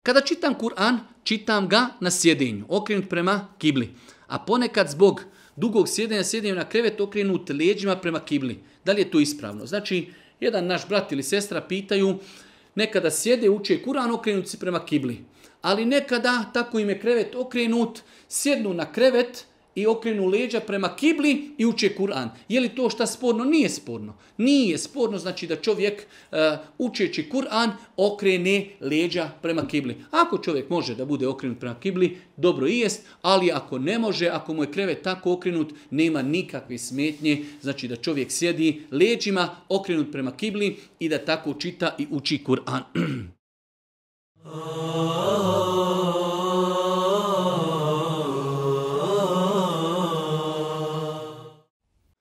Kada čitam Kur'an, čitam ga na sjedenju, okrenut prema kibli. A ponekad zbog dugog sjedenja sjedim na krevet okrenut leđima prema kibli. Da li je to ispravno? Znači, jedan naš brat ili sestra pitaju, nekada sjede, uče Kur'an, okrenut se prema kibli. Ali nekada, tako im je krevet okrenut, sjednu na krevet i okrenu leđa prema kibli i uče Kur'an. Je li to šta sporno? Nije sporno. Nije sporno, znači da čovjek učeći Kur'an okrene leđa prema kibli. Ako čovjek može da bude okrenut prema kibli, dobro i jest, ali ako ne može, ako mu je krevet tako okrenut, nema nikakve smetnje, znači da čovjek sjedi leđima okrenut prema kibli i da tako čita i uči Kur'an.